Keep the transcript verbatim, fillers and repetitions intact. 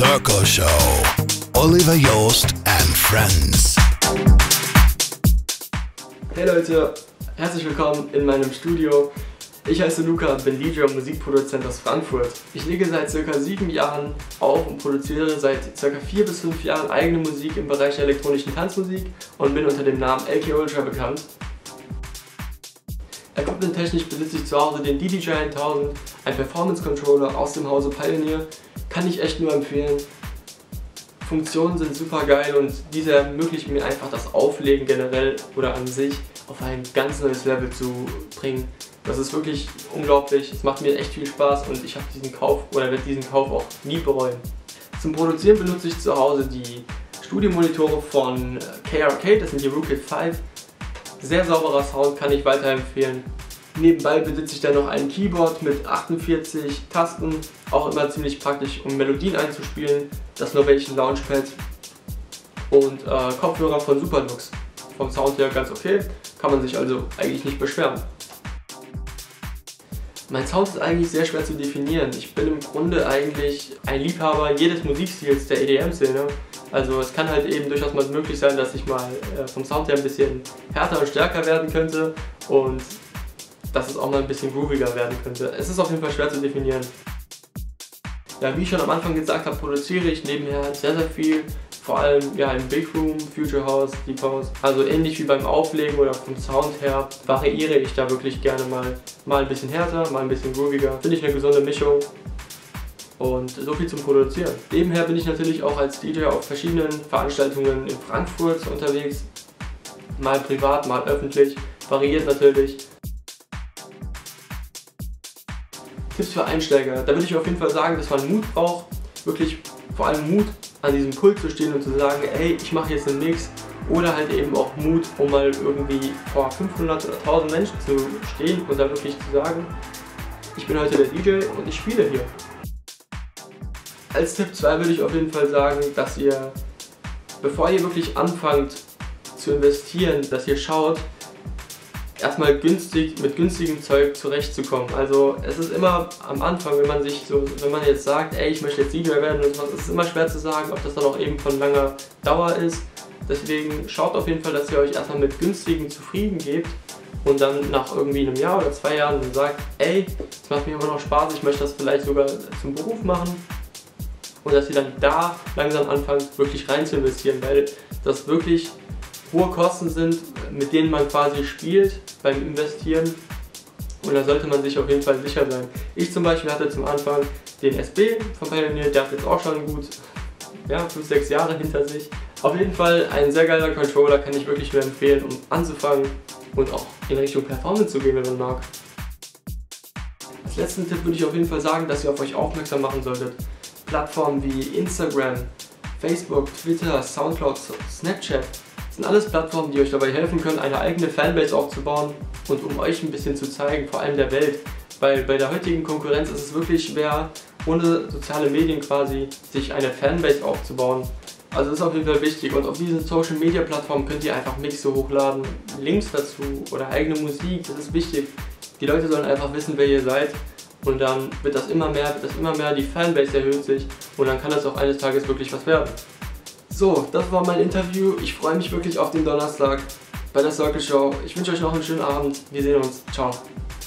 Circle Show. Oliver Joost and Friends. Hey Leute, herzlich willkommen in meinem Studio. Ich heiße Luca, bin D J und Musikproduzent aus Frankfurt. Ich lege seit circa sieben Jahren auf und produziere seit circa vier bis fünf Jahren eigene Musik im Bereich der elektronischen Tanzmusik und bin unter dem Namen L K Ultra bekannt. Equipment-technisch besitze ich zu Hause den D D J tausend, ein Performance-Controller aus dem Hause Pioneer. Kann ich echt nur empfehlen. Funktionen sind super geil und diese ermöglichen mir einfach das Auflegen generell oder an sich auf ein ganz neues Level zu bringen. Das ist wirklich unglaublich, es macht mir echt viel Spaß und ich habe diesen Kauf oder werde diesen Kauf auch nie bereuen. Zum Produzieren benutze ich zu Hause die Studiomonitore von K-Arcade, das sind die Rootkit fünf. Sehr sauberer Sound, kann ich weiterempfehlen. Nebenbei besitze ich dann noch ein Keyboard mit achtundvierzig Tasten, auch immer ziemlich praktisch, um Melodien einzuspielen. Das Novation Launchpad und äh, Kopfhörer von Superlux. Vom Sound her ganz okay, kann man sich also eigentlich nicht beschweren. Mein Sound ist eigentlich sehr schwer zu definieren. Ich bin im Grunde eigentlich ein Liebhaber jedes Musikstils der E D M-Szene. Also es kann halt eben durchaus mal möglich sein, dass ich mal äh, vom Sound her ein bisschen härter und stärker werden könnte und dass es auch mal ein bisschen grooviger werden könnte. Es ist auf jeden Fall schwer zu definieren. Ja, wie ich schon am Anfang gesagt habe, produziere ich nebenher sehr, sehr viel. Vor allem ja, im Big Room, Future House, Deep House. Also ähnlich wie beim Auflegen oder vom Sound her variiere ich da wirklich gerne mal. Mal ein bisschen härter, mal ein bisschen grooviger. Finde ich eine gesunde Mischung. Und so viel zum Produzieren. Nebenher bin ich natürlich auch als D J auf verschiedenen Veranstaltungen in Frankfurt unterwegs. Mal privat, mal öffentlich. Variiert natürlich. Tipps für Einsteiger. Da würde ich auf jeden Fall sagen, dass man Mut braucht. Wirklich vor allem Mut, an diesem Pult zu stehen und zu sagen, ey, ich mache jetzt einen Mix. Oder halt eben auch Mut, um mal irgendwie vor fünfhundert oder tausend Menschen zu stehen und dann wirklich zu sagen, ich bin heute der D J und ich spiele hier. Als Tipp zwei würde ich auf jeden Fall sagen, dass ihr, bevor ihr wirklich anfangt zu investieren, dass ihr schaut, erstmal günstig, mit günstigem Zeug zurechtzukommen. Also es ist immer am Anfang, wenn man sich so, wenn man jetzt sagt, ey, ich möchte jetzt D J werden und sowas, ist es immer schwer zu sagen, ob das dann auch eben von langer Dauer ist. Deswegen schaut auf jeden Fall, dass ihr euch erstmal mit günstigem zufrieden gebt und dann nach irgendwie einem Jahr oder zwei Jahren sagt, ey, es macht mir immer noch Spaß, ich möchte das vielleicht sogar zum Beruf machen. Und dass ihr dann da langsam anfangt, wirklich rein zu investieren, weil das wirklich hohe Kosten sind, mit denen man quasi spielt beim Investieren. Und da sollte man sich auf jeden Fall sicher sein. Ich zum Beispiel hatte zum Anfang den S B von Pioneer, der hat jetzt auch schon gut ja, fünf, sechs Jahre hinter sich. Auf jeden Fall ein sehr geiler Controller, kann ich wirklich nur empfehlen, um anzufangen und auch in Richtung Performance zu gehen, wenn man mag. Als letzten Tipp würde ich auf jeden Fall sagen, dass ihr auf euch aufmerksam machen solltet. Plattformen wie Instagram, Facebook, Twitter, Soundcloud, Snapchat sind alles Plattformen, die euch dabei helfen können, eine eigene Fanbase aufzubauen und um euch ein bisschen zu zeigen, vor allem der Welt. Weil bei der heutigen Konkurrenz ist es wirklich schwer, ohne soziale Medien quasi sich eine Fanbase aufzubauen. Also das ist auf jeden Fall wichtig und auf diesen Social Media Plattformen könnt ihr einfach Mixe hochladen, Links dazu oder eigene Musik, das ist wichtig. Die Leute sollen einfach wissen, wer ihr seid. Und dann wird das immer mehr, wird das immer mehr, die Fanbase erhöht sich und dann kann das auch eines Tages wirklich was werden. So, das war mein Interview. Ich freue mich wirklich auf den Donnerstag bei der Circle Show. Ich wünsche euch noch einen schönen Abend. Wir sehen uns. Ciao.